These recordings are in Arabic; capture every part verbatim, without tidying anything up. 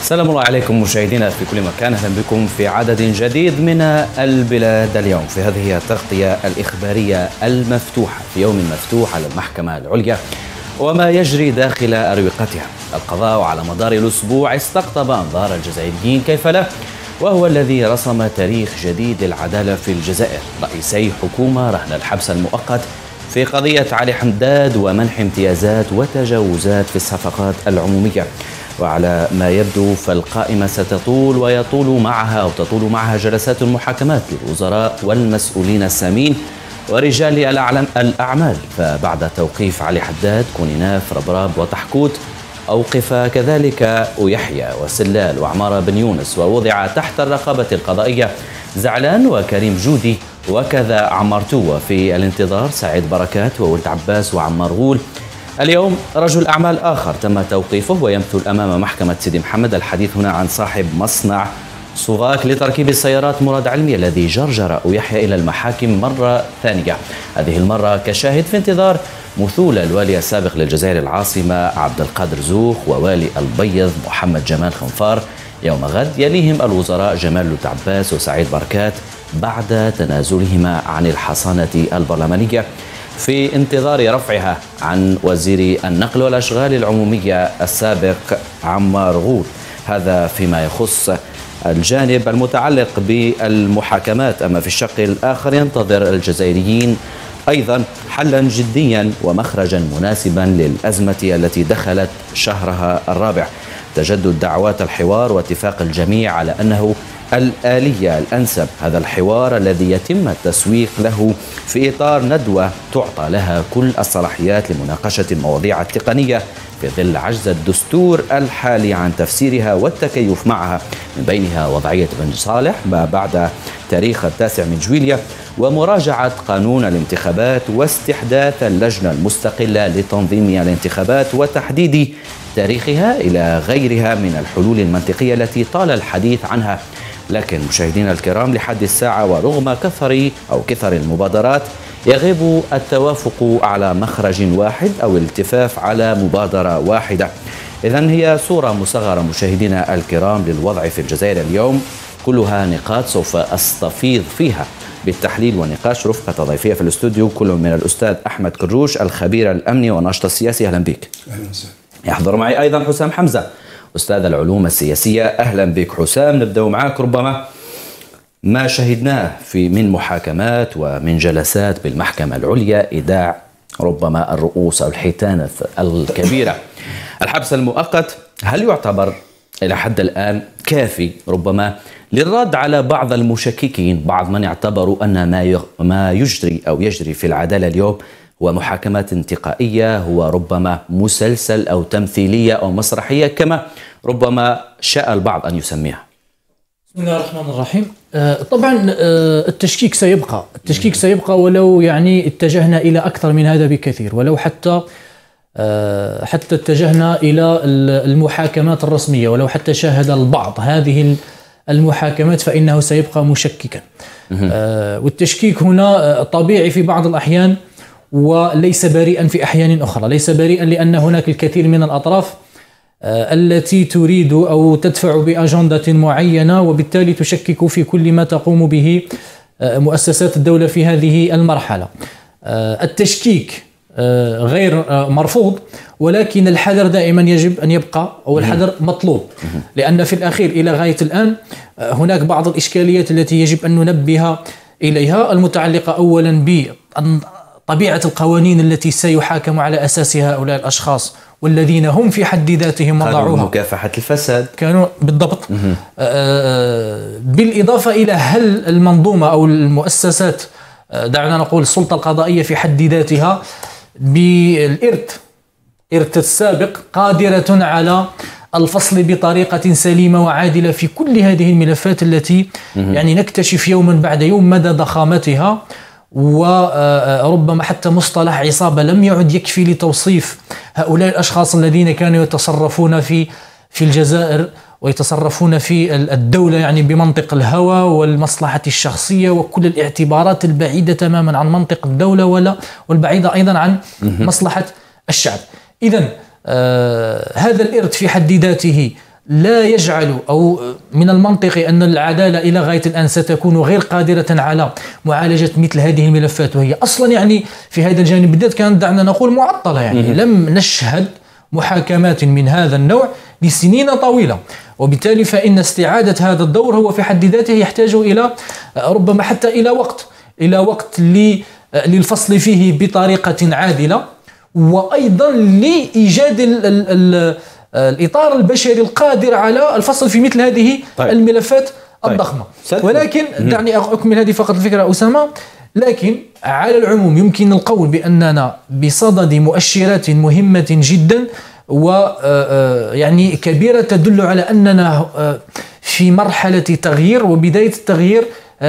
سلام الله عليكم مشاهدينا في كل مكان، اهلا بكم في عدد جديد من البلاد اليوم. في هذه التغطية الإخبارية المفتوحة في يوم مفتوح على المحكمة العليا وما يجري داخل أروقتها. القضاء على مدار الأسبوع استقطب أنظار الجزائريين كيف لا، وهو الذي رسم تاريخ جديد للعدالة في الجزائر. رئيسي حكومة رهن الحبس المؤقت في قضية علي حمداد ومنح امتيازات وتجاوزات في الصفقات العمومية. وعلى ما يبدو فالقائمة ستطول ويطول معها أو تطول معها جلسات المحاكمات للوزراء والمسؤولين السامين ورجال الأعمال. فبعد توقيف علي حداد، كونيناف، ربراب وطحكوت، أوقف كذلك ويحيى وسلال وعمارة بن يونس، ووضع تحت الرقابة القضائية زعلان وكريم جودي وكذا عمار توة. في الانتظار سعيد بركات وولد عباس وعمار غول. اليوم رجل أعمال آخر تم توقيفه ويمثل أمام محكمة سيدي محمد. الحديث هنا عن صاحب مصنع صوغاك لتركيب السيارات مراد علمي الذي جرجر ويحيى إلى المحاكم مرة ثانية، هذه المرة كشاهد في انتظار مثول الوالي السابق للجزائر العاصمة عبد القادر زوخ ووالي البيض محمد جمال خنفار يوم غد. يليهم الوزراء جمال ولد عباس وسعيد بركات بعد تنازلهما عن الحصانة البرلمانية في انتظار رفعها عن وزير النقل والأشغال العمومية السابق عمار غول. هذا فيما يخص الجانب المتعلق بالمحاكمات. أما في الشق الآخر ينتظر الجزائريين أيضا حلا جديا ومخرجا مناسبا للأزمة التي دخلت شهرها الرابع. تجدد دعوات الحوار واتفاق الجميع على أنه الآلية الأنسب. هذا الحوار الذي يتم التسويق له في إطار ندوة تعطى لها كل الصلاحيات لمناقشة المواضيع التقنية في ظل عجز الدستور الحالي عن تفسيرها والتكيف معها، من بينها وضعية بن صالح ما بعد تاريخ التاسع من جويليا، ومراجعة قانون الانتخابات، واستحداث اللجنة المستقلة لتنظيم الانتخابات وتحديد تاريخها، إلى غيرها من الحلول المنطقية التي طال الحديث عنها. لكن مشاهدينا الكرام، لحد الساعة ورغم كثر أو كثر المبادرات يغيب التوافق على مخرج واحد أو الالتفاف على مبادرة واحدة. إذن هي صورة مصغرة مشاهدينا الكرام للوضع في الجزائر اليوم، كلها نقاط سوف أستفيض فيها بالتحليل ونقاش رفقة ضيفية في الاستوديو، كل من الأستاذ أحمد كروش الخبير الأمني والناشط السياسي. أهلا بك. أهلا وسهلا. يحضر معي أيضا حسام حمزة أستاذ العلوم السياسية. أهلا بك حسام. نبدأ معك. ربما ما شهدناه في من محاكمات ومن جلسات بالمحكمة العليا، إيداع ربما الرؤوس أو الحيتان الكبيرة. الحبس المؤقت هل يعتبر إلى حد الآن كافي ربما للرد على بعض المشككين، بعض من اعتبروا أن ما ما يجري أو يجري في العدالة اليوم هو محاكمات انتقائية، هو ربما مسلسل أو تمثيلية أو مسرحية كما ربما شاء البعض أن يسميها؟ بسم الله الرحمن الرحيم. آه طبعا آه التشكيك سيبقى التشكيك سيبقى ولو يعني اتجهنا إلى أكثر من هذا بكثير، ولو حتى آه حتى اتجهنا إلى المحاكمات الرسمية، ولو حتى شاهد البعض هذه المحاكمات فإنه سيبقى مشككا. آه والتشكيك هنا طبيعي في بعض الأحيان وليس بريئا في أحيان أخرى. ليس بريئا لأن هناك الكثير من الأطراف التي تريد أو تدفع بأجندة معينة، وبالتالي تشكك في كل ما تقوم به مؤسسات الدولة في هذه المرحلة. التشكيك غير مرفوض، ولكن الحذر دائما يجب أن يبقى، أو الحذر مطلوب، لأن في الأخير إلى غاية الآن هناك بعض الإشكاليات التي يجب أن ننبه إليها، المتعلقة أولا بطبيعة القوانين التي سيحاكم على أساسها هؤلاء الأشخاص، والذين هم في حد ذاتهم وضعوها مكافحة الفساد كانوا بالضبط. آه بالإضافة إلى هل المنظومة أو المؤسسات، دعنا نقول السلطة القضائية في حد ذاتها بالإرث إرث السابق قادرة على الفصل بطريقة سليمة وعادلة في كل هذه الملفات التي يعني نكتشف يوما بعد يوم مدى ضخامتها، وربما حتى مصطلح عصابة لم يعد يكفي لتوصيف هؤلاء الأشخاص الذين كانوا يتصرفون في في الجزائر ويتصرفون في الدولة يعني بمنطق الهوى والمصلحة الشخصية وكل الاعتبارات البعيدة تماما عن منطق الدولة ولا والبعيدة أيضا عن مصلحة الشعب. إذن آه هذا الإرث في حد ذاته لا يجعل أو من المنطقي أن العدالة إلى غاية الآن ستكون غير قادرة على معالجة مثل هذه الملفات، وهي أصلا يعني في هذا الجانب بالذات كانت دعنا نقول معطلة، يعني لم نشهد محاكمات من هذا النوع لسنين طويلة، وبالتالي فإن استعادة هذا الدور هو في حد ذاته يحتاج إلى ربما حتى إلى وقت إلى وقت للفصل فيه بطريقة عادلة، وأيضا لإيجاد ال ال ال الإطار البشري القادر على الفصل في مثل هذه طيب. الملفات الضخمة. طيب. ولكن دعني أكمل هذه فقط الفكرة أسامة. لكن على العموم يمكن القول بأننا بصدد مؤشرات مهمة جدا ويعني كبيرة تدل على أننا في مرحلة تغيير وبداية التغيير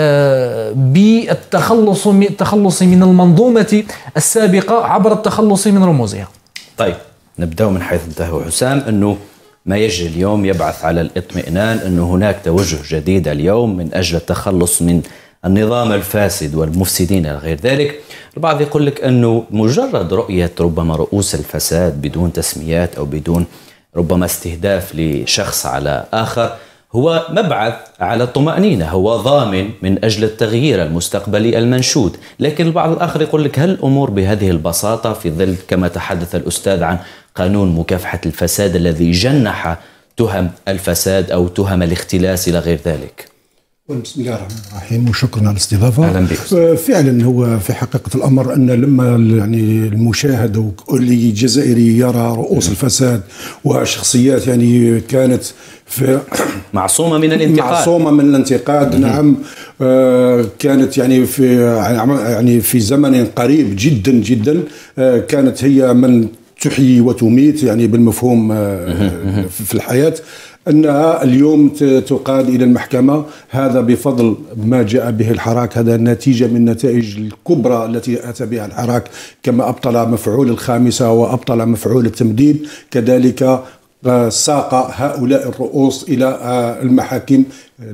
بالتخلص التخلص من المنظومة السابقة عبر التخلص من رموزها. طيب نبدأ من حيث انتهى حسام، أنه ما يجري اليوم يبعث على الاطمئنان أنه هناك توجه جديد اليوم من أجل التخلص من النظام الفاسد والمفسدين إلى غير ذلك. البعض يقول لك أنه مجرد رؤية ربما رؤوس الفساد بدون تسميات أو بدون ربما استهداف لشخص على آخر هو مبعث على الطمأنينة، هو ضامن من أجل التغيير المستقبلي المنشود. لكن البعض الآخر يقول لك هل الأمور بهذه البساطة في ظل كما تحدث الأستاذ عن قانون مكافحة الفساد الذي جنح تهم الفساد أو تهم الاختلاس إلى غير ذلك؟ بسم الله الرحمن الرحيم وشكرا على الاستضافه. اهلا بك. فعلا هو في حقيقه الامر ان لما يعني المشاهد الجزائري يرى رؤوس الفساد وشخصيات يعني كانت في معصومه من الانتقاد معصومه من الانتقاد نعم كانت يعني في يعني في زمن قريب جدا جدا كانت هي من تحيي وتميت يعني بالمفهوم في الحياه، أنها اليوم تقاد إلى المحكمة. هذا بفضل ما جاء به الحراك، هذا نتيجة من النتائج الكبرى التي أتى بها الحراك، كما أبطل مفعول الخامسة وأبطل مفعول التمديد، كذلك ساق هؤلاء الرؤوس إلى المحاكم،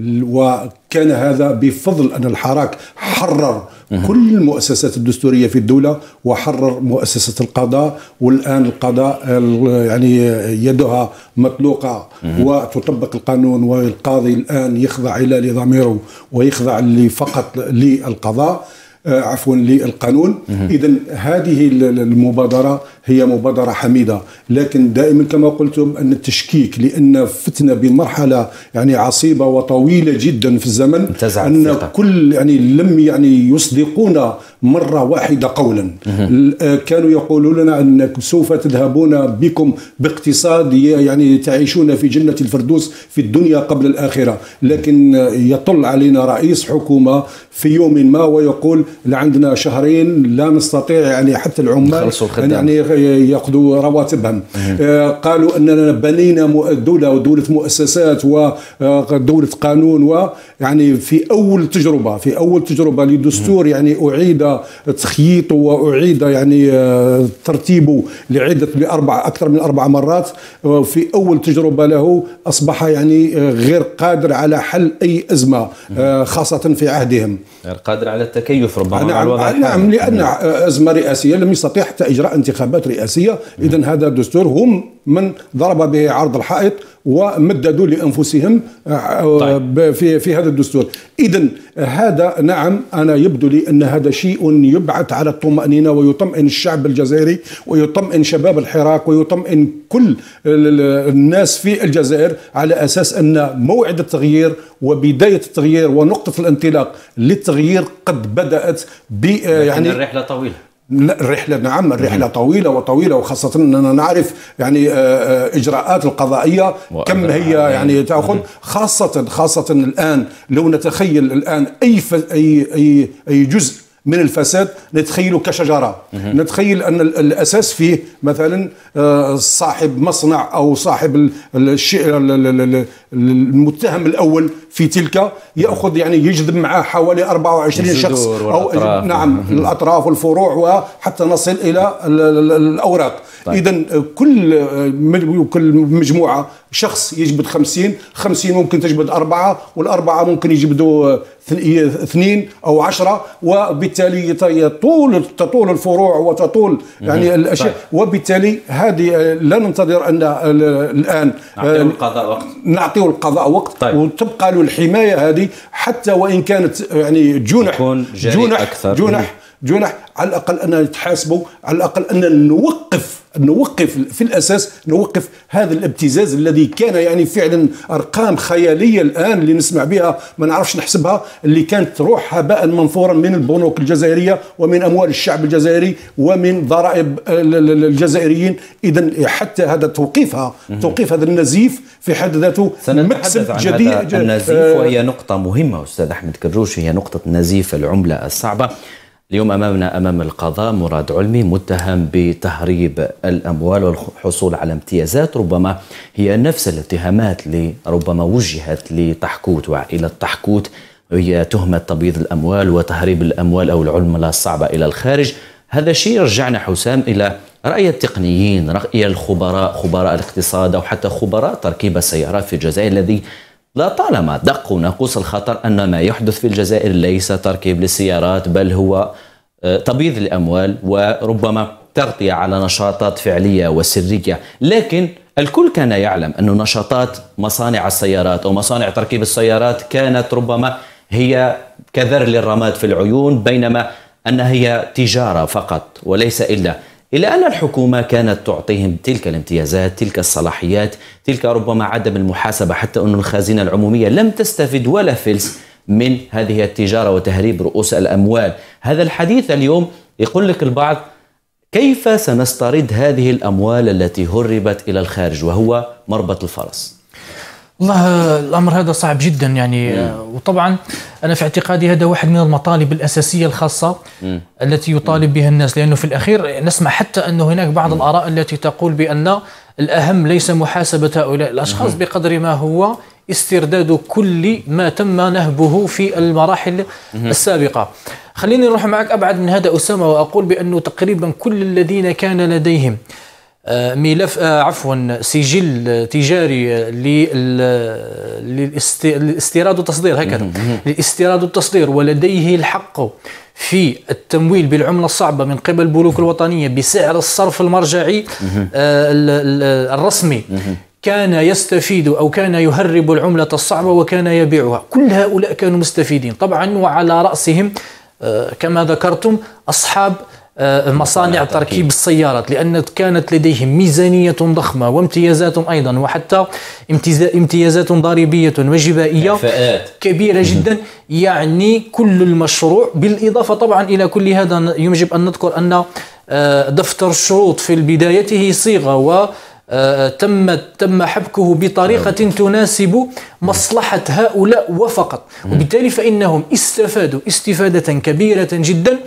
وكان هذا بفضل أن الحراك حرر كل المؤسسات الدستورية في الدولة وحرر مؤسسة القضاء، والآن القضاء يعني يدها مطلوقة وتطبق القانون، والقاضي الآن يخضع إلى ضميره ويخضع فقط للقضاء عفوا للقانون. إذن هذه المبادرة هي مبادرة حميدة، لكن دائما كما قلتم أن التشكيك، لأن فتنة بمرحلة يعني عصيبة وطويلة جدا في الزمن، أن كل يعني لم يعني يصدقونا مرة واحدة قولا. كانوا يقولون لنا أن سوف تذهبون بكم باقتصاد يعني تعيشون في جنة الفردوس في الدنيا قبل الآخرة، لكن يطل علينا رئيس حكومة في يوم ما ويقول عندنا شهرين لا نستطيع يعني حتى العمال يعني ياخذوا رواتبهم. آه قالوا اننا بنينا دوله ودوله مؤسسات ودوله قانون، ويعني في اول تجربه في اول تجربه لدستور يعني اعيد تخييطه واعيد يعني آه ترتيبه لعده لاربع اكثر من اربع مرات. آه في اول تجربه له اصبح يعني آه غير قادر على حل اي ازمه آه خاصه في عهدهم، غير قادر على التكيف ربما نعم مع الوضع الحالي. نعم لأن أزمة رئاسية لم يستطيع حتى إجراء انتخابات رئاسية. إذن هذا الدستور هم من ضرب به عرض الحائط ومددوا لأنفسهم طيب. في في هذا الدستور. إذن هذا نعم أنا يبدو لي أن هذا شيء يبعث على الطمأنينة ويطمئن الشعب الجزائري ويطمئن شباب الحراك ويطمئن كل الناس في الجزائر، على أساس أن موعد التغيير وبداية التغيير ونقطة الانطلاق للتغيير قد بدأت ب يعني الرحلة طويلة. لا الرحلة نعم الرحلة طويلة وطويلة، وخاصة أننا نعرف يعني إجراءات القضائية كم هي يعني تأخذ، خاصة خاصة الآن لو نتخيل الآن أي أي أي أي جزء من الفساد نتخيله كشجرة، نتخيل أن الأساس فيه مثلا صاحب مصنع أو صاحب الشيء المتهم الأول في تلك يأخذ يعني يجذب معه حوالي أربعة وعشرين شخص أو نعم الأطراف والفروع وحتى نصل إلى الأوراق. طيب. إذن كل كل مجموعة شخص يجبد خمسين خمسين ممكن تجبد أربعة، والأربعة ممكن يجبدوا اثنين أو عشرة، وبالتالي وبالتالي يطول تطول الفروع وتطول يعني الاشياء. وبالتالي هذه لا ننتظر ان الان نعطيه القضاء وقت نعطيه القضاء وقت طيب. وتبقى له الحمايه هذه حتى وان كانت يعني جنح جنح أكثر. جنح جنح على الاقل ان يتحاسبوا، على الاقل ان نوقف نوقف في الاساس نوقف هذا الابتزاز الذي كان يعني فعلا ارقام خياليه الان اللي نسمع بها ما نعرفش نحسبها، اللي كانت تروح هباء منثورا من البنوك الجزائريه ومن اموال الشعب الجزائري ومن ضرائب الجزائريين. اذا حتى هذا توقيفها توقيف هذا النزيف في حد ذاته مكسب جديد. هذا النزيف آه وهي نقطه مهمه استاذ احمد كروشي، هي نقطه نزيف العمله الصعبه. اليوم أمامنا أمام القضاء مراد علمي متهم بتهريب الأموال والحصول على امتيازات، ربما هي نفس الاتهامات اللي ربما وجهت لطحكوت وعائلة طحكوت، وهي تهمة تبييض الأموال وتهريب الأموال أو العملة الصعبة إلى الخارج. هذا الشيء يرجعنا حسام إلى رأي التقنيين، رأي الخبراء، خبراء الاقتصاد أو حتى خبراء تركيب السيارات في الجزائر، الذي لا طالما دقوا ناقوس الخطر أن ما يحدث في الجزائر ليس تركيب للسيارات، بل هو تبييض الأموال وربما تغطية على نشاطات فعلية وسرية. لكن الكل كان يعلم أن نشاطات مصانع السيارات أو مصانع تركيب السيارات كانت ربما هي كذر للرماد في العيون، بينما أنها هي تجارة فقط وليس إلا إلى أن الحكومة كانت تعطيهم تلك الامتيازات، تلك الصلاحيات، تلك ربما عدم المحاسبة، حتى أن الخزينة العمومية لم تستفد ولا فلس من هذه التجارة وتهريب رؤوس الأموال. هذا الحديث اليوم يقول لك البعض كيف سنسترد هذه الأموال التي هربت إلى الخارج وهو مربط الفرس؟ والله الأمر هذا صعب جدا يعني مم. وطبعا أنا في اعتقادي هذا واحد من المطالب الأساسية الخاصة مم. التي يطالب بها الناس، لأنه في الأخير نسمع حتى أن هناك بعض مم. الآراء التي تقول بأن الأهم ليس محاسبة هؤلاء الأشخاص مم. بقدر ما هو استرداد كل ما تم نهبه في المراحل مم. السابقة. خليني نروح معك أبعد من هذا أسامة وأقول بأنه تقريبا كل الذين كان لديهم ملف عفوا سجل تجاري للاستيراد والتصدير هكذا للاستيراد والتصدير ولديه الحق في التمويل بالعملة الصعبة من قبل البنوك الوطنية بسعر الصرف المرجعي الرسمي كان يستفيد أو كان يهرب العملة الصعبة وكان يبيعها. كل هؤلاء كانوا مستفيدين طبعا، وعلى رأسهم كما ذكرتم أصحاب مصانع تركيب السيارات، لأن كانت لديهم ميزانية ضخمة وامتيازات أيضا، وحتى امتيازات ضريبية وجبائية كبيرة جدا. يعني كل المشروع، بالإضافة طبعا إلى كل هذا يجب أن نذكر أن دفتر الشروط في بدايته صيغة و تم تم حبكه بطريقة تناسب مصلحة هؤلاء وفقط، وبالتالي فإنهم استفادوا استفادة كبيرة جدا.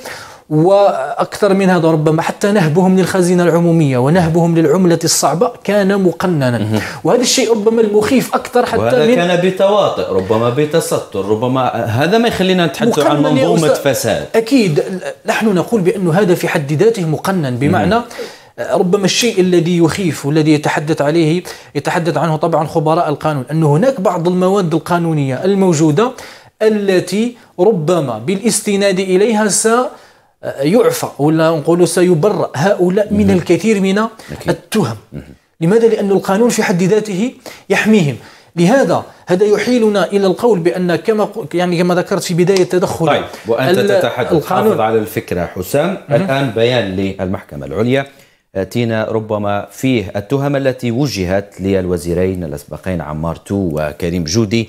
وأكثر من هذا ربما حتى نهبهم للخزينة العمومية ونهبهم للعملة الصعبة كان مقننا، وهذا الشيء ربما المخيف أكثر حتى وهذا من كان بتواطؤ ربما بتستر، ربما هذا ما يخلينا نتحدث عن منظومة فساد. أكيد نحن نقول بأنه هذا في حد ذاته مقنن، بمعنى ربما الشيء الذي يخيف والذي يتحدث عليه يتحدث عنه طبعا خبراء القانون أن هناك بعض المواد القانونية الموجودة التي ربما بالاستناد إليها س يعفى ولا نقول سيبرأ هؤلاء من الكثير من التهم. لماذا؟ لأن القانون في حد ذاته يحميهم. لهذا هذا يحيلنا إلى القول بأن كما يعني كما ذكرت في بداية التدخل. طيب وأنت تتحدث حافظ على الفكرة حسام. الآن بيان للمحكمة العليا تينا ربما فيه التهم التي وجهت للوزيرين الأسبقين عمار تو وكريم جودي.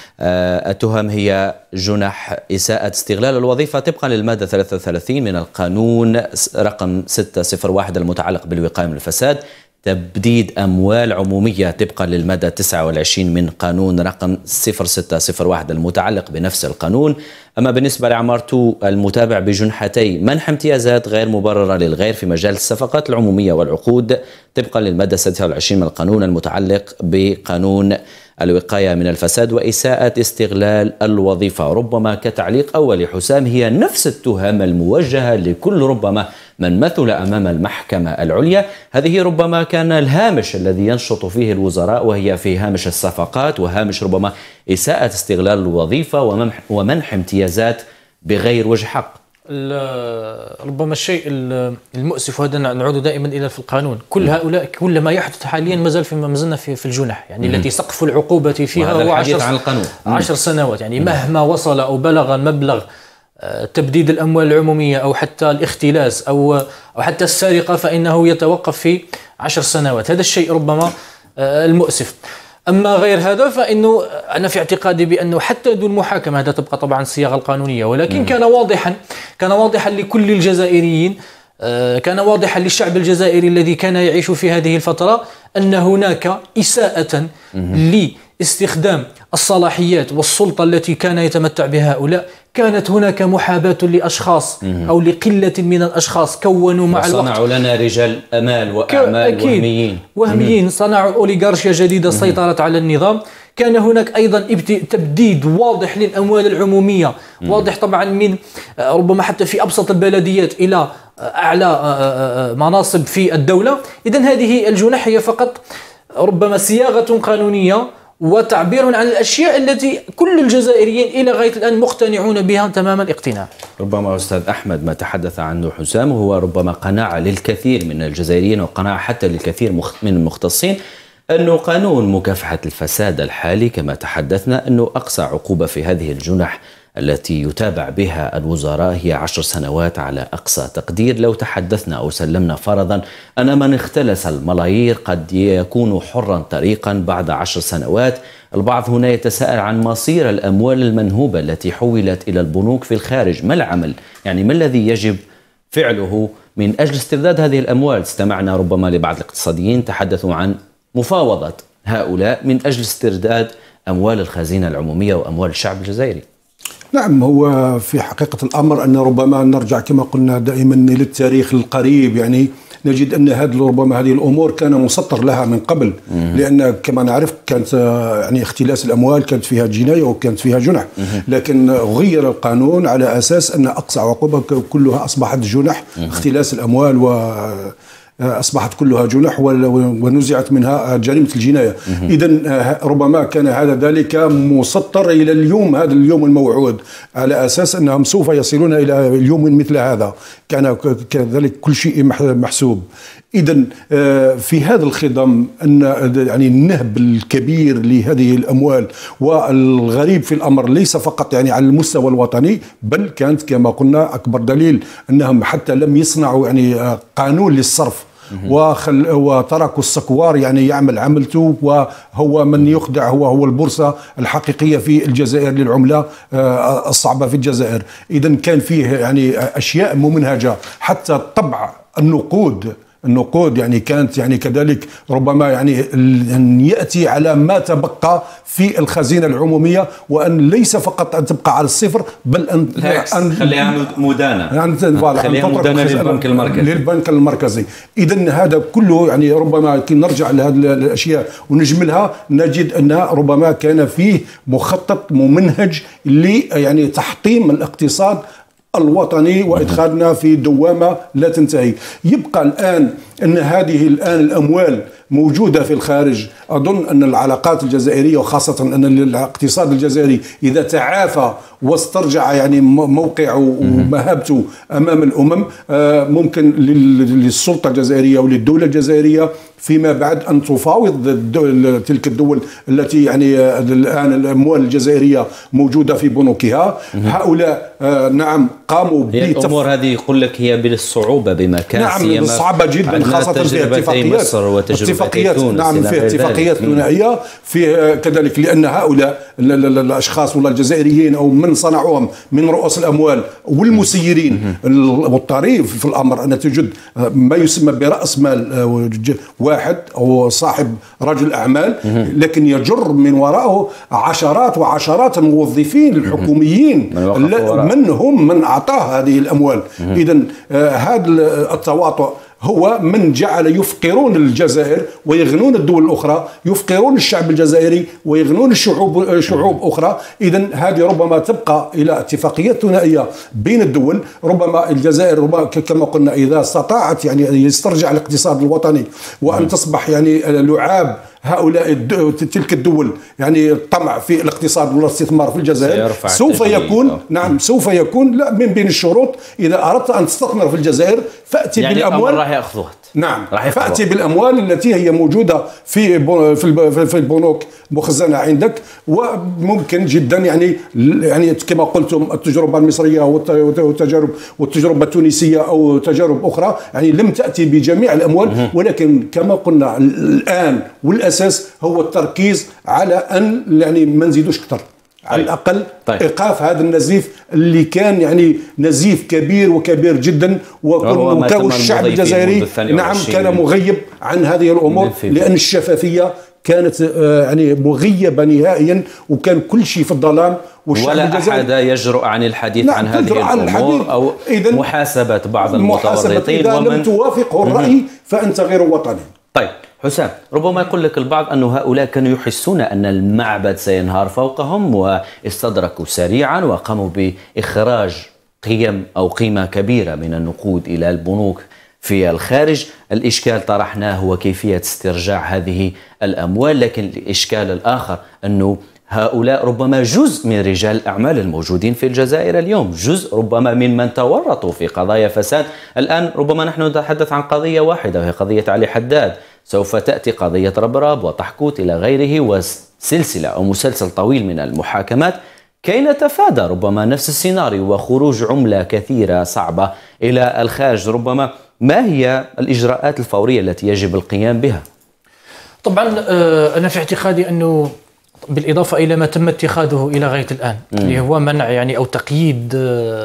التهم هي جنح إساءة استغلال الوظيفة طبقا للمادة ثلاثة وثلاثين من القانون رقم ستة صفر واحد المتعلق بالوقاية من الفساد، تبديد أموال عمومية طبقا للمادة تسعة والعشرين من قانون رقم صفر ستة صفر واحد المتعلق بنفس القانون. أما بالنسبة لعمار تو المتابع بجنحتي منح امتيازات غير مبررة للغير في مجال الصفقات العمومية والعقود طبقا للمادة ستة والعشرين من القانون المتعلق بقانون الوقاية من الفساد وإساءة استغلال الوظيفة. ربما كتعليق أولي حسام هي نفس التهم الموجهة لكل ربما من مثل أمام المحكمة العليا. هذه ربما كان الهامش الذي ينشط فيه الوزراء، وهي في هامش الصفقات وهامش ربما إساءة استغلال الوظيفة ومنح امتيازات بغير وجه حق. ربما الشيء المؤسف، وهذا نعود دائما الى في القانون، كل هؤلاء كل ما يحدث حاليا ما زال في ما زلنا في, في الجنح، يعني التي سقف العقوبه فيها هو عشر عن القانون عشر سنوات، يعني مهما وصل او بلغ مبلغ تبديد الاموال العموميه او حتى الاختلاس او او حتى السرقه فانه يتوقف في عشر سنوات. هذا الشيء ربما المؤسف. أما غير هذا فإنه أنا في اعتقادي بأنه حتى دون محاكمة، هذا تبقى طبعا الصياغة القانونية، ولكن مم. كان واضحا كان واضحا لكل الجزائريين، كان واضحا للشعب الجزائري الذي كان يعيش في هذه الفترة أن هناك إساءة لاستخدام الصلاحيات والسلطة التي كان يتمتع بها هؤلاء. كانت هناك محاباة لأشخاص أو لقلة من الأشخاص كونوا مع الوقت، صنعوا لنا رجال أمال وأعمال وهميين وهميين صنعوا أوليغارشيا جديدة سيطرت على النظام. كان هناك أيضا تبديد واضح للأموال العمومية، واضح طبعا من ربما حتى في أبسط البلديات إلى أعلى مناصب في الدولة. إذن هذه الجنح هي فقط ربما صياغة قانونية وتعبير عن الأشياء التي كل الجزائريين إلى غاية الآن مقتنعون بها تمام الاقتناع. ربما أستاذ أحمد ما تحدث عنه حسام هو ربما قناعة للكثير من الجزائريين وقناعة حتى للكثير من المختصين أنه قانون مكافحة الفساد الحالي كما تحدثنا أنه أقصى عقوبة في هذه الجنح التي يتابع بها الوزراء هي عشر سنوات على أقصى تقدير. لو تحدثنا أو سلمنا فرضا أن من اختلس الملايير قد يكون حرا طريقا بعد عشر سنوات، البعض هنا يتساءل عن مصير الأموال المنهوبة التي حولت إلى البنوك في الخارج. ما العمل؟ يعني ما الذي يجب فعله من أجل استرداد هذه الأموال؟ استمعنا ربما لبعض الاقتصاديين تحدثوا عن مفاوضة هؤلاء من أجل استرداد أموال الخزينة العمومية وأموال الشعب الجزائري. نعم، هو في حقيقة الأمر أن ربما نرجع كما قلنا دائما للتاريخ القريب، يعني نجد أن هذه ربما هذه الأمور كان مسطر لها من قبل، مم. لأن كما نعرف كانت يعني اختلاس الأموال كانت فيها جناية وكانت فيها جنح، مم. لكن غير القانون على أساس أن أقصى عقوبة كلها أصبحت جنح، مم. اختلاس الأموال و أصبحت كلها جنح ونزعت منها جريمة الجناية. إذن ربما كان هذا ذلك مسطر إلى اليوم، هذا اليوم الموعود، على أساس أنهم سوف يصلون إلى اليوم مثل هذا، كان كذلك كل شيء محسوب. إذن في هذا الخضم أن يعني النهب الكبير لهذه الأموال، والغريب في الأمر ليس فقط يعني على المستوى الوطني، بل كانت كما قلنا أكبر دليل أنهم حتى لم يصنعوا يعني قانون للصرف وخل وتركوا السكوار يعني يعمل عملته، وهو من يخدع هو هو البورصة الحقيقية في الجزائر للعملة الصعبة في الجزائر. إذن كان فيه يعني أشياء ممنهجة، حتى طبع النقود النقود يعني كانت يعني كذلك ربما يعني أن يأتي على ما تبقى في الخزينة العمومية، وأن ليس فقط أن تبقى على الصفر، بل أن أن خليها مدانة، يعني خليها مدانة للبنك المركزي للبنك المركزي. إذن هذا كله يعني ربما نرجع لهذه الأشياء ونجملها نجد أن ربما كان فيه مخطط ممنهج ل يعني تحطيم الاقتصاد الوطني وإدخالنا في دوامة لا تنتهي. يبقى الآن أن هذه الآن الأموال موجودة في الخارج. أظن أن العلاقات الجزائرية وخاصة أن الاقتصاد الجزائري إذا تعافى واسترجع يعني موقعه ومهابته أمام الأمم، ممكن للسلطة الجزائرية وللدولة الجزائرية فيما بعد أن تفاوض تلك الدول التي يعني الآن الأموال الجزائرية موجودة في بنوكها. هؤلاء نعم قاموا الأمور هذه يقول لك هي بالصعوبة بمكان، نعم صعبة جدا، خاصة في اتفاقيات اتفاقيات نعم في اتفاقيات ثنائية في كذلك، لأن هؤلاء الأشخاص ولا الجزائريين أو من صنعوهم من رؤوس الأموال والمسيرين. والطريف في الأمر أن تجد ما يسمى برأس مال واحد أو صاحب رجل أعمال، لكن يجر من وراءه عشرات وعشرات الموظفين الحكوميين من هم من أعطاه هذه الأموال. إذن هذا التواطؤ هو من جعل يفقرون الجزائر ويغنون الدول الأخرى، يفقرون الشعب الجزائري ويغنون الشعوب شعوب أخرى. إذن هذه ربما تبقى إلى اتفاقيات ثنائية بين الدول. ربما الجزائر ربما كما قلنا إذا استطاعت يعني يسترجع الاقتصاد الوطني وأن تصبح يعني لعاب هؤلاء تلك الدول يعني الطمع في الاقتصاد والاستثمار في الجزائر سوف يكون نعم سوف يكون لا من بين الشروط إذا أردت أن تستثمر في الجزائر فأتي يعني بالأموال راح يأخذوها. نعم فأتي بالأموال التي هي موجودة في في في البنوك مخزنة عندك، وممكن جدا يعني يعني كما قلتم التجربة المصرية والتجارب والتجربة التونسية أو تجارب أخرى يعني لم تأتي بجميع الأموال، ولكن كما قلنا الآن والأساس هو التركيز على أن يعني ما نزيدوش أكثر، على الأقل طيب. إيقاف هذا النزيف اللي كان يعني نزيف كبير وكبير جدا، وكان الشعب الجزائري نعم كان مغيب عن هذه الأمور لأن الشفافية كانت يعني مغيبة نهائيا، وكان كل شيء في الظلام، ولا أحد يجرؤ عن الحديث عن هذه الأمور أو محاسبة بعض المتورطين. إذا ومن لم توافقه الرأي فأنت غير وطني. طيب حسام، ربما يقول لك البعض أن هؤلاء كانوا يحسون أن المعبد سينهار فوقهم واستدركوا سريعا وقاموا بإخراج قيم أو قيمة كبيرة من النقود إلى البنوك في الخارج. الإشكال طرحناه هو كيفية استرجاع هذه الأموال، لكن الإشكال الآخر أنه هؤلاء ربما جزء من رجال الأعمال الموجودين في الجزائر اليوم، جزء ربما من من تورطوا في قضايا فساد. الآن ربما نحن نتحدث عن قضية واحدة وهي قضية علي حداد، سوف تأتي قضية ربراب وطحكوت إلى غيره وسلسلة أو مسلسل طويل من المحاكمات كي نتفادى ربما نفس السيناريو وخروج عملة كثيرة صعبة إلى الخارج. ربما ما هي الإجراءات الفورية التي يجب القيام بها؟ طبعا أنا في اعتقادي أنه بالإضافة إلى ما تم اتخاذه إلى غاية الآن اللي هو منع يعني أو تقييد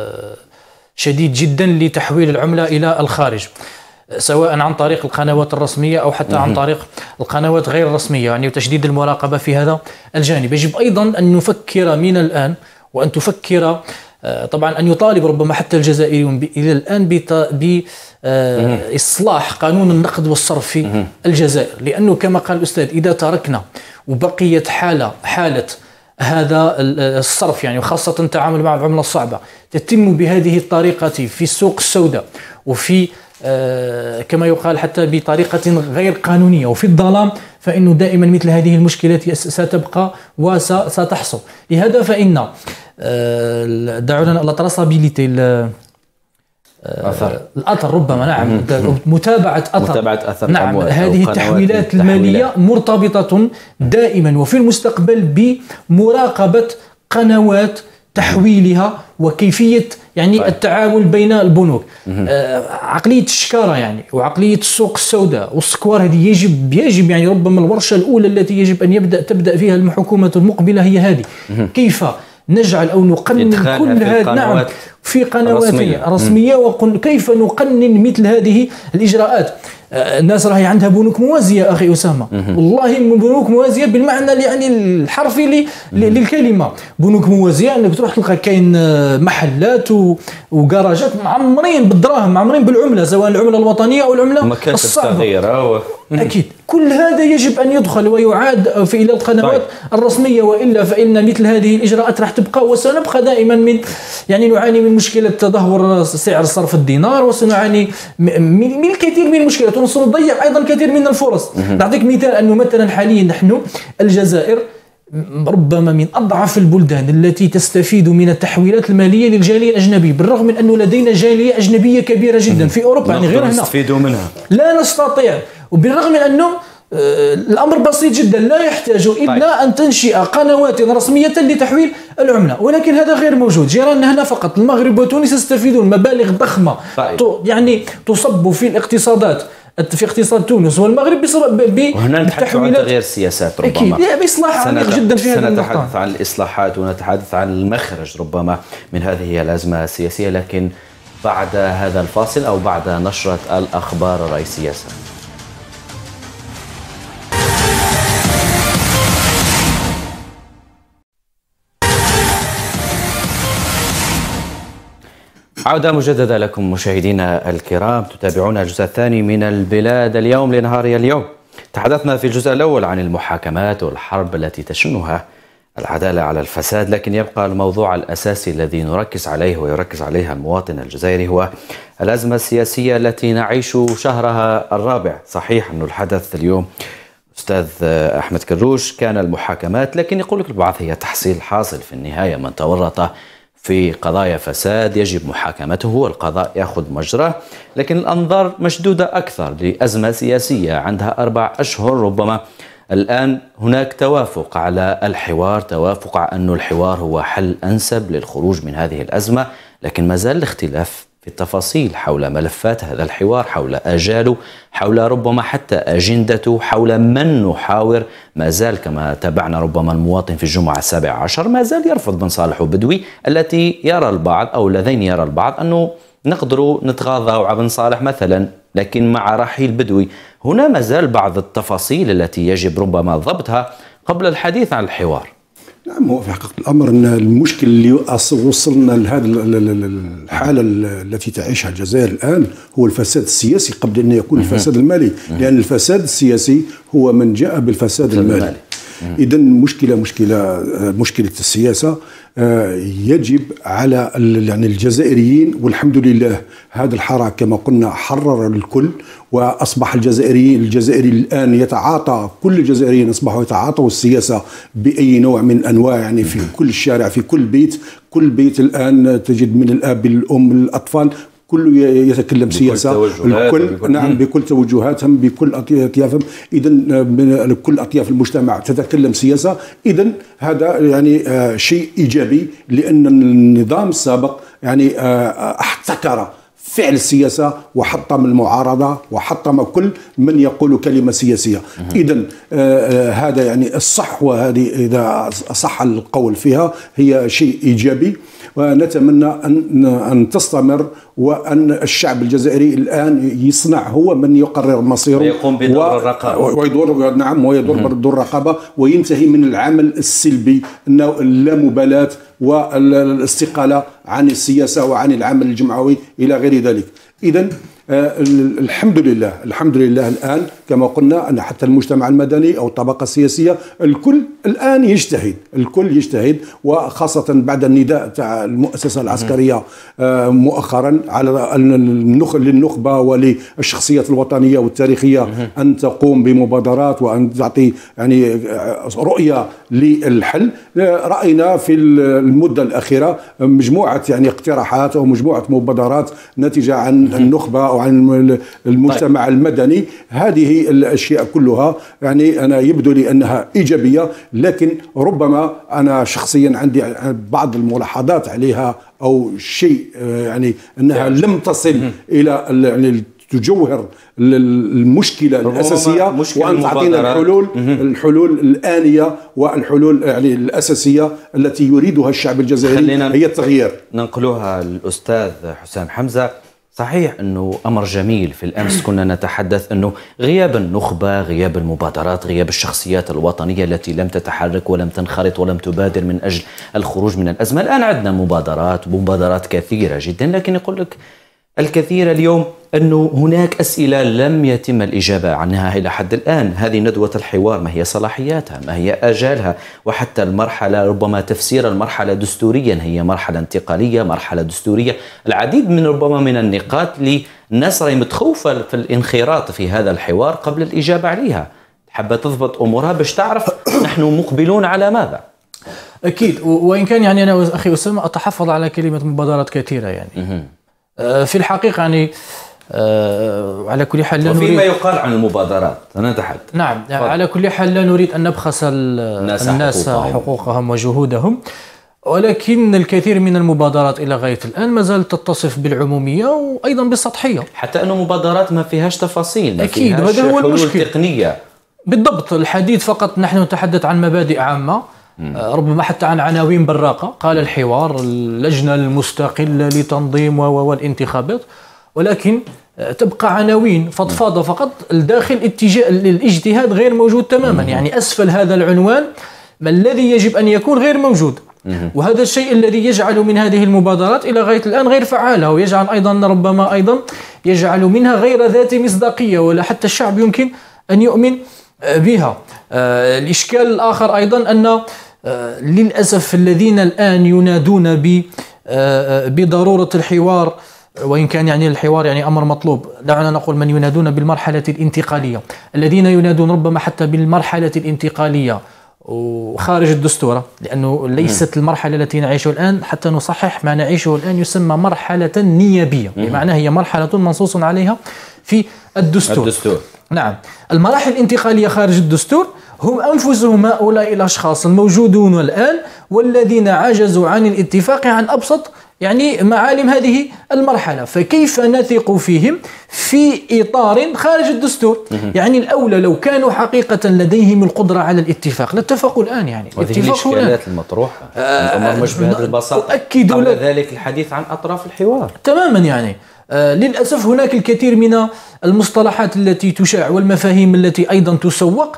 شديد جدا لتحويل العملة إلى الخارج، سواء عن طريق القنوات الرسمية أو حتى عن طريق القنوات غير الرسمية، يعني وتشديد المراقبة في هذا الجانب. يجب أيضا أن نفكر من الآن وأن تفكر طبعا أن يطالب ربما حتى الجزائريون إلى الآن بإصلاح قانون النقد والصرف في الجزائر، لأنه كما قال الأستاذ إذا تركنا وبقيت حالة حالة هذا الصرف يعني وخاصة التعامل مع العملة الصعبة تتم بهذه الطريقة في السوق السوداء وفي آه كما يقال حتى بطريقة غير قانونية وفي الظلام، فإنه دائما مثل هذه المشكلات ستبقى وستحصل. لهذا فإن آه دعونا لا تراسابيليتي أثر. الأثر ربما نعم متابعة أثر, متابعة أثر نعم هذه التحويلات المالية مرتبطة دائما وفي المستقبل بمراقبة قنوات تحويلها وكيفية يعني طيب. التعامل بين البنوك. آه عقلية الشكارة يعني وعقلية السوق السوداء والسكوار هذه يجب يجب يعني ربما الورشة الأولى التي يجب أن يبدأ تبدأ فيها الحكومة المقبلة هي هذه. كيف نجعل أو نقنن كل هذا نعم في قنوات رسمية, رسمية وقل كيف نقنن مثل هذه الإجراءات. الناس راهي عندها بنوك موازية أخي أسامة، والله بنوك موازية بالمعنى يعني الحرفي للكلمة. بنوك موازية أنك تروح تلقى كاين محلات وجراجات معمرين بالدراهم معمرين بالعملة، سواء العملة الوطنية أو العملة الصعبة. و... أكيد كل هذا يجب أن يدخل ويعاد في إلى القنوات طيب. الرسمية، وإلا فإن مثل هذه الإجراءات راح تبقى وسنبقى دائما من يعني نعاني من مشكلة تدهور سعر صرف الدينار، وسنعاني من الكثير من المشكلات ونضيع أيضا كثير من الفرص. نعطيك مثال أنه مثلا حاليا نحن الجزائر ربما من أضعف البلدان التي تستفيد من التحويلات المالية للجالية الأجنبية، بالرغم من أنه لدينا جالية أجنبية كبيرة جدا في أوروبا يعني غير هنا نستفيدوا منها لا نستطيع، وبالرغم من أنه الأمر بسيط جدا لا يحتاج إلا طيب. أن تنشئ قنوات رسمية لتحويل العملة، ولكن هذا غير موجود. جيراننا هنا فقط المغرب وتونس يستفيدون مبالغ ضخمة طيب. يعني تصب في الاقتصادات في اقتصاد تونس والمغرب وهنا نتحدث عن تغيير سياسات ربما أكيد بإصلاح عميق جدا في هذا النقطة. سنتحدث عن الإصلاحات ونتحدث عن المخرج ربما من هذه الأزمة السياسية، لكن بعد هذا الفاصل أو بعد نشرة الأخبار الرئيسية. عودة مجددة لكم مشاهدينا الكرام، تتابعون الجزء الثاني من البلاد اليوم لنهار اليوم. تحدثنا في الجزء الأول عن المحاكمات والحرب التي تشنها العدالة على الفساد، لكن يبقى الموضوع الأساسي الذي نركز عليه ويركز عليه المواطن الجزائري هو الأزمة السياسية التي نعيش شهرها الرابع. صحيح أن الحدث اليوم أستاذ أحمد كروش، كان المحاكمات، لكن يقول لك البعض هي تحصيل حاصل في النهاية. من تورط في قضايا فساد يجب محاكمته والقضاء يأخذ مجراه، لكن الأنظار مشدودة أكثر لأزمة سياسية عندها أربع أشهر. ربما الآن هناك توافق على الحوار، توافق على أن الحوار هو حل أنسب للخروج من هذه الأزمة، لكن ما زال الاختلاف في التفاصيل حول ملفات هذا الحوار، حول آجاله، حول ربما حتى أجندته، حول من نحاور. ما زال كما تابعنا ربما المواطن في الجمعة السابعة عشر ما زال يرفض بن صالح وبدوي، التي يرى البعض أو الذين يرى البعض أنه نقدر نتغاضى على بن صالح مثلا، لكن مع رحيل بدوي هنا ما زال بعض التفاصيل التي يجب ربما ضبطها قبل الحديث عن الحوار. نعم، هو في حقيقة الأمر أن المشكل اللي وصلنا لهذه الحالة التي تعيشها الجزائر الآن هو الفساد السياسي قبل أن يكون الفساد المالي، لأن الفساد السياسي هو من جاء بالفساد المالي. إذا مشكلة مشكلة مشكلة السياسة يجب على يعني الجزائريين، والحمد لله هذا الحراك كما قلنا حرر الكل، وأصبح الجزائريين الجزائري الآن يتعاطى، كل الجزائريين أصبحوا يتعاطوا السياسة بأي نوع من أنواع، يعني في كل شارع، في كل بيت، كل بيت الآن تجد من الأب الأم الأطفال كله يتكلم سياسة، الكل نعم بكل توجهاتهم بكل أطيافهم. إذا كل أطياف المجتمع تتكلم سياسة. إذا هذا يعني شيء إيجابي، لأن النظام السابق يعني احتكر فعل السياسة وحطم المعارضة وحطم كل من يقول كلمة سياسية. إذا هذا يعني الصح، وهذه إذا صح القول فيها هي شيء إيجابي، ونتمنى أن أن تستمر، وأن الشعب الجزائري الآن يصنع هو من يقرر مصيره ويقوم بدور الرقابة ويدور نعم ويدور بدور الرقابة، وينتهي من العمل السلبي، أنه اللامبالاة والاستقالة عن السياسة وعن العمل الجمعوي إلى غير ذلك. إذن آه الحمد لله الحمد لله الآن كما قلنا أن حتى المجتمع المدني أو الطبقة السياسية الكل الآن يجتهد، الكل يجتهد، وخاصة بعد النداء تاع المؤسسة العسكرية آه مؤخرا على للنخبة وللشخصيات الوطنية والتاريخية أن تقوم بمبادرات وأن تعطي يعني رؤية للحل. رأينا في المدة الأخيرة مجموعة يعني اقتراحات أو مجموعة مبادرات ناتجة عن النخبة أو عن المجتمع طيب. المدني. هذه الأشياء كلها يعني أنا يبدو لي أنها إيجابية، لكن ربما أنا شخصيا عندي بعض الملاحظات عليها أو شيء يعني أنها لم تصل إلى يعني تجوهر المشكلة الأساسية، وأن تعطينا الحلول الحلول الآنية والحلول يعني الأساسية التي يريدها الشعب الجزائري هي التغيير. ننقلوها الأستاذ حسام حمزة. صحيح أنه أمر جميل، في الأمس كنا نتحدث أنه غياب النخبة، غياب المبادرات، غياب الشخصيات الوطنية التي لم تتحرك ولم تنخرط ولم تبادر من أجل الخروج من الأزمة. الآن عندنا مبادرات مبادرات كثيرة جدا، لكن يقول لك الكثير اليوم أنه هناك أسئلة لم يتم الإجابة عنها إلى حد الآن. هذه ندوة الحوار ما هي صلاحياتها، ما هي آجالها، وحتى المرحلة ربما تفسير المرحلة دستوريا هي مرحلة انتقالية، مرحلة دستورية. العديد من ربما من النقاط للناس راهي متخوفة في الانخراط في هذا الحوار قبل الإجابة عليها، حابة تضبط أمورها باش تعرف نحن مقبلون على ماذا. أكيد، وإن كان يعني أنا أخي أسامة أتحفظ على كلمة مبادرات كثيرة يعني في الحقيقة يعني آه على كل حال لا وفيما يقال عن المبادرات نتحدث. نعم فضل. على كل حال لا نريد أن نبخس الناس, الناس حقوقهم. حقوقهم وجهودهم، ولكن الكثير من المبادرات إلى غاية الآن ما زالت تتصف بالعمومية وأيضا بالسطحية، حتى أنه مبادرات ما فيهاش تفاصيل، ما أكيد فيهاش هذا هو المشكل تقنية. بالضبط، الحديث فقط نحن نتحدث عن مبادئ عامة، ربما حتى عن عناوين براقة، قال الحوار، اللجنة المستقلة لتنظيم والانتخابات، ولكن تبقى عناوين فضفاضة فقط. الداخل اتجاه الاجتهاد غير موجود تماما، يعني أسفل هذا العنوان ما الذي يجب أن يكون غير موجود، وهذا الشيء الذي يجعل من هذه المبادرات إلى غاية الآن غير فعالة، ويجعل أيضا ربما أيضا يجعل منها غير ذات مصداقية، ولا حتى الشعب يمكن أن يؤمن بها. الإشكال الآخر أيضا أن للأسف الذين الآن ينادون بضرورة الحوار وإن كان يعني الحوار يعني أمر مطلوب، دعنا نقول من ينادون بالمرحلة الانتقالية، الذين ينادون ربما حتى بالمرحلة الانتقالية وخارج الدستور، لأنه ليست المرحلة التي نعيشها الآن، حتى نصحح ما نعيشه الآن يسمى مرحلة نيابية، بمعنى هي مرحلة منصوص عليها في الدستور. الدستور نعم. المراحل الانتقالية خارج الدستور هم أنفسهم هؤلاء الأشخاص الموجودون الآن والذين عجزوا عن الاتفاق عن أبسط يعني معالم هذه المرحلة، فكيف نثق فيهم في إطار خارج الدستور؟ يعني الأولى لو كانوا حقيقة لديهم القدرة على الاتفاق لاتفقوا الآن. يعني وهذه الإشكالات المطروحة الأمر مش بهذه البساطة. أؤكد قبل لك ذلك الحديث عن أطراف الحوار تماما. يعني آه للأسف هناك الكثير من المصطلحات التي تشاع والمفاهيم التي أيضا تسوق،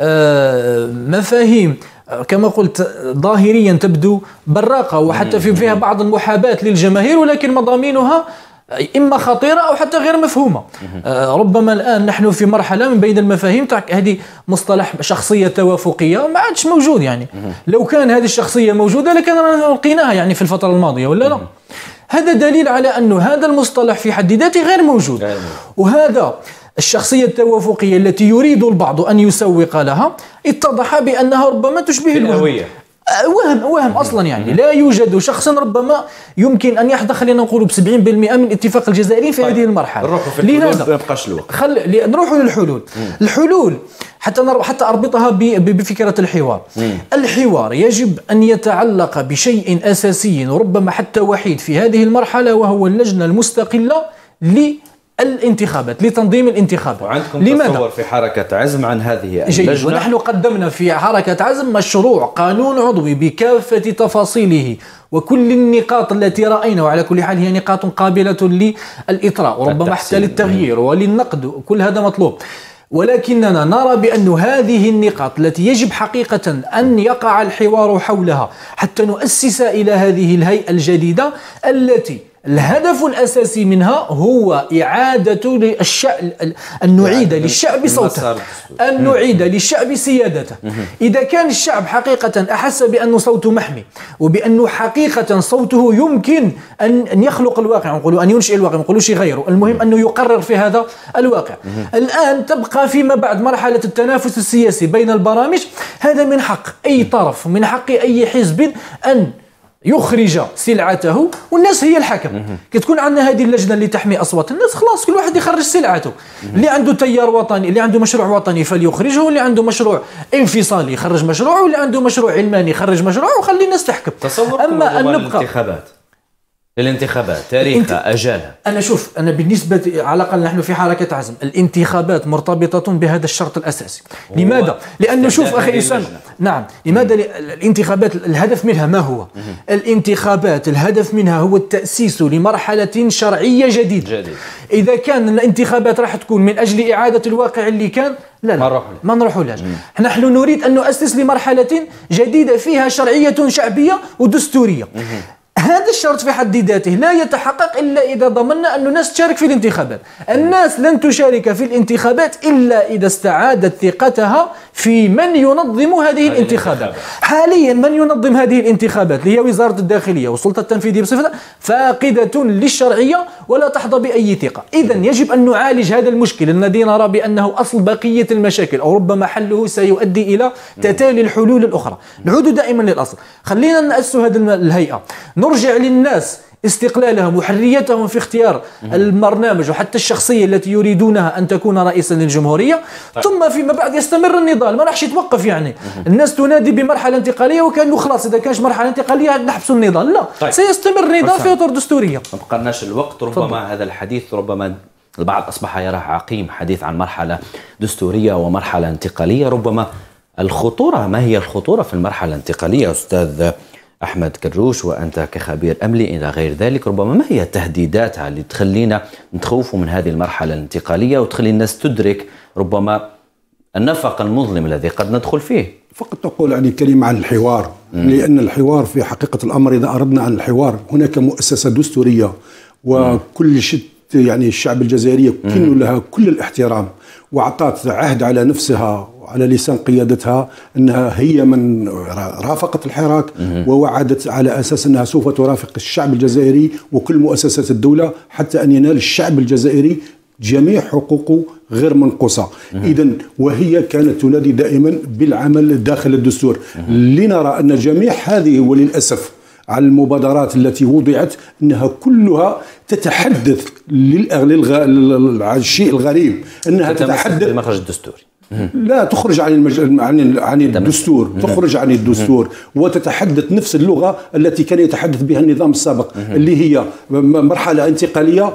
آه مفاهيم كما قلت ظاهريا تبدو براقة وحتى في فيها بعض المحاباة للجماهير، ولكن مضامينها إما خطيرة أو حتى غير مفهومة. آه ربما الآن نحن في مرحلة من بين المفاهيم تاع هذه مصطلح شخصية توافقية ما عادش موجود. يعني لو كان هذه الشخصية موجودة لكان لقيناها يعني في الفترة الماضية ولا لا؟ هذا دليل على أن هذا المصطلح في حد ذاته غير موجود. وهذا الشخصية التوافقية التي يريد البعض أن يسوق لها اتضح بأنها ربما تشبه الوهم. وهم وهم أصلا. يعني لا يوجد شخص ربما يمكن أن يحظى خلينا نقول بسبعين بالمئة من اتفاق الجزائريين في طيب. هذه المرحلة. نروحوا في الحلول ما يبقاش الوقت. خل نروحوا للحلول. مم. الحلول حتى نر... حتى أربطها ب... بفكرة الحوار. مم. الحوار يجب أن يتعلق بشيء أساسي وربما حتى وحيد في هذه المرحلة، وهو اللجنة المستقلة للانتخابات لتنظيم الانتخابات. وعندكم لماذا؟ تصور في حركة عزم عن هذه اللجنة؟ ونحن قدمنا في حركة عزم مشروع قانون عضوي بكافة تفاصيله وكل النقاط التي رأينا، وعلى كل حال هي نقاط قابلة للإطراء وربما حتى للتغيير وللنقد، كل هذا مطلوب. ولكننا نرى بأن هذه النقاط التي يجب حقيقة أن يقع الحوار حولها حتى نؤسس إلى هذه الهيئة الجديدة التي الهدف الأساسي منها هو إعادة للشعب، أن نعيد للشعب صوته، أن نعيد للشعب سيادته. إذا كان الشعب حقيقة أحس بأن صوته محمي وبأنه حقيقة صوته يمكن أن يخلق الواقع، نقولوا أن ينشئ الواقع، نقولوا شيء غيره، المهم أنه يقرر في هذا الواقع. الآن تبقى فيما بعد مرحلة التنافس السياسي بين البرامج. هذا من حق أي طرف، من حق أي حزب أن يخرج سلعته، والناس هي الحكم. كتكون عندنا هذه اللجنه اللي تحمي اصوات الناس، خلاص كل واحد يخرج سلعته. اللي عنده تيار وطني، اللي عنده مشروع وطني فليخرجه، واللي عنده مشروع انفصالي يخرج مشروعه، واللي عنده مشروع علماني يخرج مشروعه، وخلي الناس تحكم. اما ان نبقى الانتخابات الانتخابات تاريخها أجالها. أنا شوف أنا بالنسبة على الأقل نحن في حركة عزم الانتخابات مرتبطة بهذا الشرط الأساسي. لماذا؟ لأنه شوف أخي إسلام، نعم، لماذا الانتخابات الهدف منها ما هو؟ الانتخابات الهدف منها هو التأسيس لمرحلة شرعية جديدة. جديد. إذا كان الانتخابات راح تكون من أجل إعادة الواقع اللي كان، لا لا ما نروحوا لهاش. نحن نريد أن نؤسس لمرحلة جديدة فيها شرعية شعبية ودستورية. هذا الشرط في حد ذاته لا يتحقق إلا إذا ضمننا أن الناس تشارك في الانتخابات. الناس لن تشارك في الانتخابات إلا إذا استعادت ثقتها في من ينظم هذه الانتخابات. حاليا من ينظم هذه الانتخابات اللي هي وزارة الداخلية والسلطة التنفيذية بصفتها فاقدة للشرعية ولا تحظى بأي ثقة. إذن يجب أن نعالج هذا المشكل الذي نرى بأنه أصل بقية المشاكل، أو ربما حله سيؤدي إلى تتالي الحلول الأخرى. نعود دائما للأصل، خلينا نأسس هذه الهيئة، نرجع للناس استقلالهم وحريتهم في اختيار البرنامج وحتى الشخصية التي يريدونها أن تكون رئيسا للجمهورية. طيب. ثم فيما بعد يستمر النضال، ما راحش يتوقف. يعني الناس تنادي بمرحلة انتقالية وكانوا خلاص إذا كانش مرحلة انتقالية نحبسوا النضال، لا. طيب. سيستمر النضال في إطار دستورية. ما بقناش الوقت، ربما فضل. هذا الحديث ربما البعض أصبح يراه عقيم، حديث عن مرحلة دستورية ومرحلة انتقالية. ربما الخطورة، ما هي الخطورة في المرحلة الانتقالية أستاذ أحمد كروش وأنت كخبير أمني إلى غير ذلك؟ ربما ما هي تهديداتها اللي تخلينا نتخوفوا من هذه المرحلة الانتقالية وتخلي الناس تدرك ربما النفق المظلم الذي قد ندخل فيه؟ فقط أقول يعني كلمة عن الحوار. مم. لأن الحوار في حقيقة الأمر إذا أردنا عن الحوار، هناك مؤسسة دستورية وكل شيء يعني الشعب الجزائري كن لها كل الاحترام، وأعطت عهد على نفسها على لسان قيادتها أنها هي من رافقت الحراك ووعدت على أساس أنها سوف ترافق الشعب الجزائري وكل مؤسسات الدولة حتى أن ينال الشعب الجزائري جميع حقوقه غير منقوصة. إذن وهي كانت تنادي دائما بالعمل داخل الدستور. لنرى أن جميع هذه وللأسف على المبادرات التي وضعت أنها كلها تتحدث للشيء الغريب أنها تتحدث بالمخرج الدستوري، لا تخرج عن المج... عن عن الدستور، تخرج عن الدستور وتتحدث نفس اللغة التي كان يتحدث بها النظام السابق اللي هي مرحلة انتقالية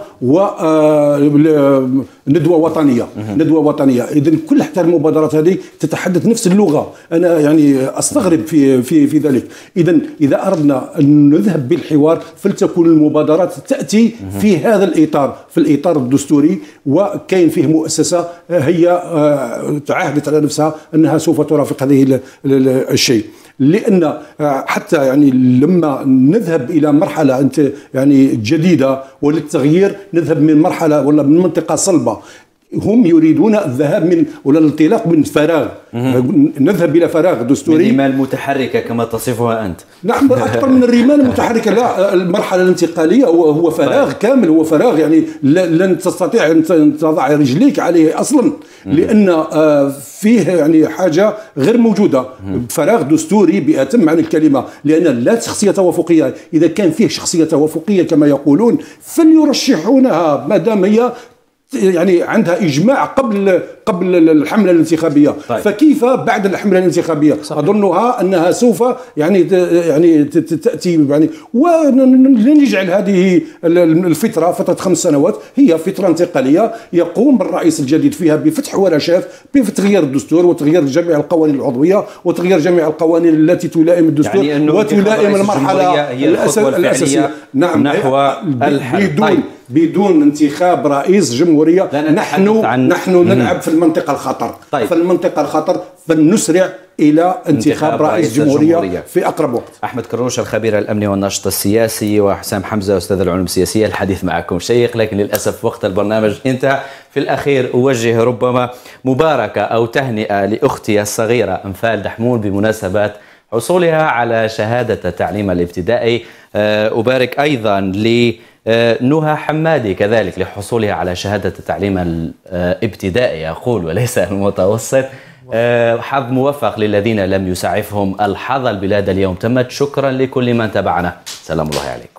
وندوة وطنية ندوة وطنية. إذن كل حتى المبادرات هذه تتحدث نفس اللغة. أنا يعني أستغرب في في في ذلك. إذن إذا أردنا أن نذهب بالحوار فلتكن المبادرات تأتي في هذا الإطار، في الإطار الدستوري، وكاين فيه مؤسسة هي تعهدت على نفسها أنها سوف ترافق هذه الشيء. لأن حتى يعني لما نذهب إلى مرحلة أنت يعني جديدة وللتغيير نذهب من مرحلة ولا من منطقة صلبة، هم يريدون الذهاب من ولا الانطلاق من فراغ، نذهب الى فراغ دستوري، من رمال متحركه كما تصفها انت. نعم اكثر من الرمال المتحركه. لا، المرحله الانتقاليه هو هو فراغ طيب. كامل، هو فراغ يعني لن تستطيع ان تضع رجليك عليه اصلا، لان فيه يعني حاجه غير موجوده، فراغ دستوري بأتم معنى الكلمه، لان لا شخصيه توافقيه. اذا كان فيه شخصيه توافقيه كما يقولون فليرشحونها ما دام هي يعني عندها إجماع قبل قبل الحملة الانتخابية. طيب. فكيف بعد الحملة الانتخابية؟ صحيح. أظنها أنها سوف يعني يعني تأتي يعني، ولنجعل هذه الفترة فترة خمس سنوات هي فترة انتقالية يقوم الرئيس الجديد فيها بفتح ورشات بتغيير الدستور وتغيير جميع القوانين العضوية وتغيير جميع القوانين التي تلائم الدستور يعني وتلائم المرحلة الأساسية. نعم، نحو الحل. بدون طيب. بدون انتخاب رئيس جمهورية نحن عن... نحن نلعب في المنطقة الخطر. طيب. في المنطقة الخطر فلنسرع إلى انتخاب رئيس جمهورية, جمهورية في أقرب وقت. أحمد كروش الخبير الأمني والناشط السياسي، وحسام حمزة أستاذ العلوم السياسية. الحديث معكم شيق لكن للأسف وقت البرنامج انتهى. في الأخير أوجه ربما مباركة أو تهنئة لأختي الصغيرة أنفال دحمون بمناسبة حصولها على شهادة التعليم الابتدائي. أبارك أيضا ل نهى حمادي كذلك لحصولها على شهادة التعليم الابتدائي أقول وليس المتوسط. حظ موفق للذين لم يسعفهم الحظ. البلاد اليوم تمت. شكرا لكل من تابعنا. سلام الله عليكم.